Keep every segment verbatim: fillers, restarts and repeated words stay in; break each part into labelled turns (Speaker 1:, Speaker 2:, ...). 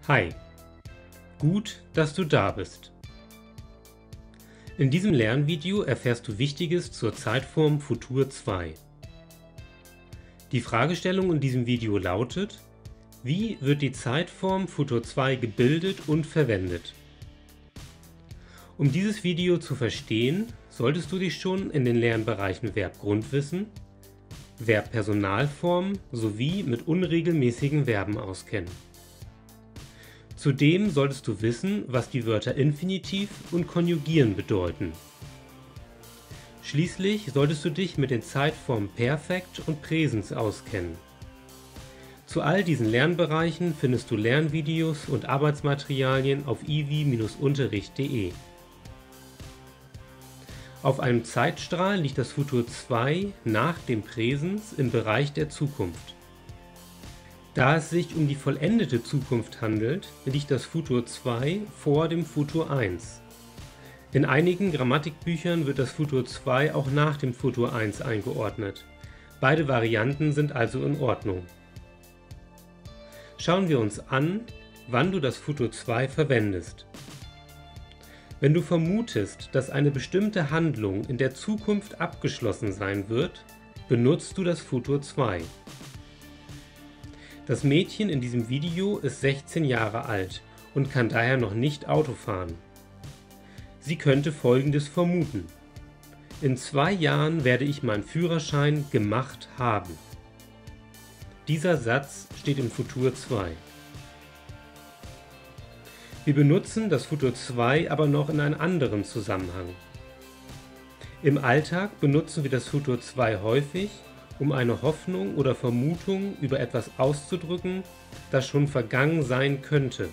Speaker 1: Hi, gut, dass du da bist. In diesem Lernvideo erfährst du Wichtiges zur Zeitform Futur zwei. Die Fragestellung in diesem Video lautet: Wie wird die Zeitform Futur zwei gebildet und verwendet? Um dieses Video zu verstehen, solltest du dich schon in den Lernbereichen Verbgrundwissen, Verbpersonalform sowie mit unregelmäßigen Verben auskennen. Zudem solltest du wissen, was die Wörter Infinitiv und Konjugieren bedeuten. Schließlich solltest du dich mit den Zeitformen Perfekt und Präsens auskennen. Zu all diesen Lernbereichen findest du Lernvideos und Arbeitsmaterialien auf iwi Unterricht punkt de. Auf einem Zeitstrahl liegt das Futur zwei nach dem Präsens im Bereich der Zukunft. Da es sich um die vollendete Zukunft handelt, liegt das Futur zwei vor dem Futur eins. In einigen Grammatikbüchern wird das Futur zwei auch nach dem Futur eins eingeordnet. Beide Varianten sind also in Ordnung. Schauen wir uns an, wann du das Futur zwei verwendest. Wenn du vermutest, dass eine bestimmte Handlung in der Zukunft abgeschlossen sein wird, benutzt du das Futur zwei. Das Mädchen in diesem Video ist sechzehn Jahre alt und kann daher noch nicht Auto fahren. Sie könnte Folgendes vermuten: In zwei Jahren werde ich meinen Führerschein gemacht haben. Dieser Satz steht im Futur zwei. Wir benutzen das Futur zwei aber noch in einem anderen Zusammenhang. Im Alltag benutzen wir das Futur zwei häufig, um eine Hoffnung oder Vermutung über etwas auszudrücken, das schon vergangen sein könnte.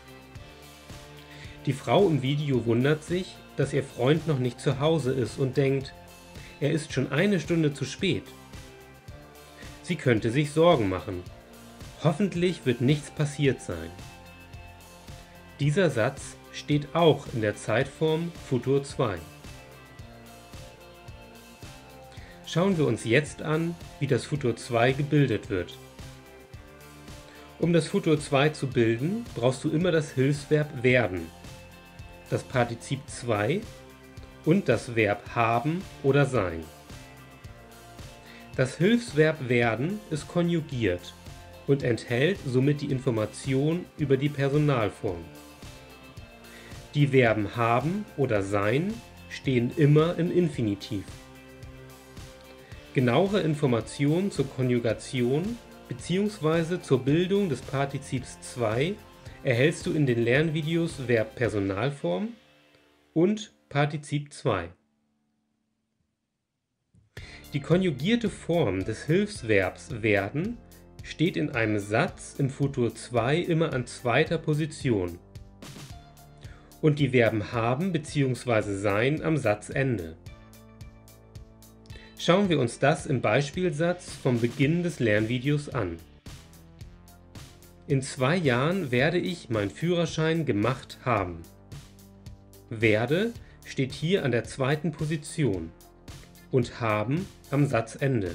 Speaker 1: Die Frau im Video wundert sich, dass ihr Freund noch nicht zu Hause ist und denkt, er ist schon eine Stunde zu spät. Sie könnte sich Sorgen machen. Hoffentlich wird nichts passiert sein. Dieser Satz steht auch in der Zeitform Futur zwei. Schauen wir uns jetzt an, wie das Futur zwei gebildet wird. Um das Futur zwei zu bilden, brauchst du immer das Hilfsverb werden, das Partizip zwei und das Verb haben oder sein. Das Hilfsverb werden ist konjugiert und enthält somit die Information über die Personalform. Die Verben haben oder sein stehen immer im Infinitiv. Genauere Informationen zur Konjugation bzw. zur Bildung des Partizips zwei erhältst du in den Lernvideos Verbpersonalform und Partizip zwei. Die konjugierte Form des Hilfsverbs werden steht in einem Satz im Futur zwei immer an zweiter Position und die Verben haben bzw. sein am Satzende. Schauen wir uns das im Beispielsatz vom Beginn des Lernvideos an. In zwei Jahren werde ich meinen Führerschein gemacht haben. Werde steht hier an der zweiten Position und haben am Satzende.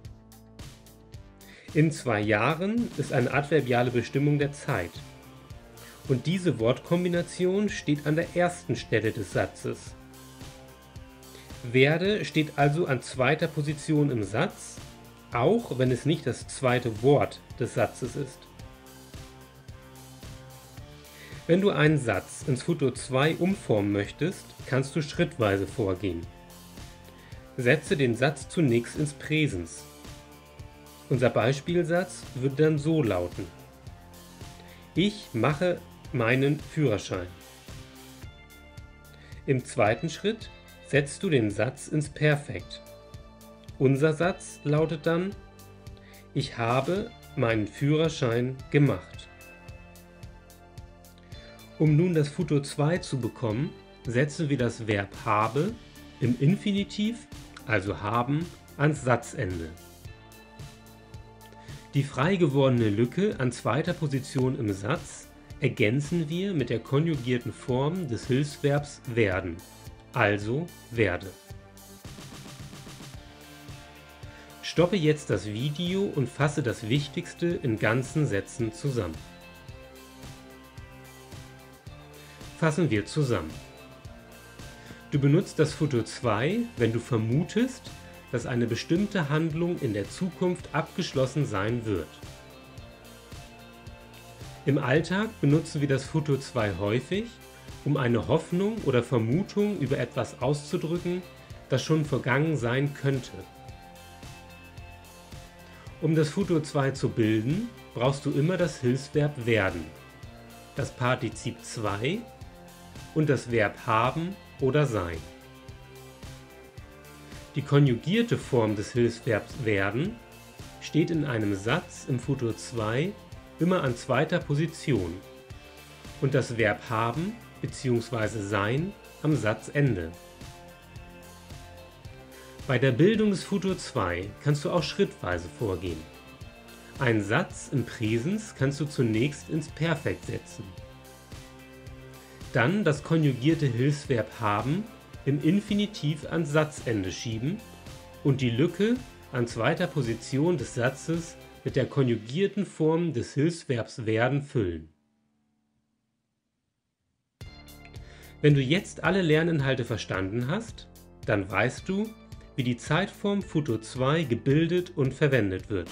Speaker 1: In zwei Jahren ist eine adverbiale Bestimmung der Zeit. Und diese Wortkombination steht an der ersten Stelle des Satzes. Werde steht also an zweiter Position im Satz, auch wenn es nicht das zweite Wort des Satzes ist. Wenn du einen Satz ins Futur zwei umformen möchtest, kannst du schrittweise vorgehen. Setze den Satz zunächst ins Präsens. Unser Beispielsatz würde dann so lauten: Ich mache meinen Führerschein. Im zweiten Schritt setzt du den Satz ins Perfekt. Unser Satz lautet dann: Ich habe meinen Führerschein gemacht. Um nun das Futur zwei zu bekommen, setzen wir das Verb habe im Infinitiv, also haben, ans Satzende. Die frei gewordene Lücke an zweiter Position im Satz ergänzen wir mit der konjugierten Form des Hilfsverbs werden, also werde. Stoppe jetzt das Video und fasse das Wichtigste in ganzen Sätzen zusammen. Fassen wir zusammen. Du benutzt das Futur zwei, wenn du vermutest, dass eine bestimmte Handlung in der Zukunft abgeschlossen sein wird. Im Alltag benutzen wir das Futur zwei häufig, um eine Hoffnung oder Vermutung über etwas auszudrücken, das schon vergangen sein könnte. Um das Futur zwei zu bilden, brauchst du immer das Hilfsverb werden, das Partizip zwei und das Verb haben oder sein. Die konjugierte Form des Hilfsverbs werden steht in einem Satz im Futur zwei immer an zweiter Position und das Verb haben bzw. sein am Satzende. Bei der Bildung des Futur zwei kannst du auch schrittweise vorgehen. Einen Satz im Präsens kannst du zunächst ins Perfekt setzen. Dann das konjugierte Hilfsverb haben im Infinitiv ans Satzende schieben und die Lücke an zweiter Position des Satzes mit der konjugierten Form des Hilfsverbs werden füllen. Wenn du jetzt alle Lerninhalte verstanden hast, dann weißt du, wie die Zeitform Futur zwei gebildet und verwendet wird.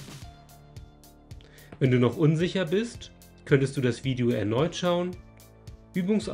Speaker 1: Wenn du noch unsicher bist, könntest du das Video erneut schauen, Übungs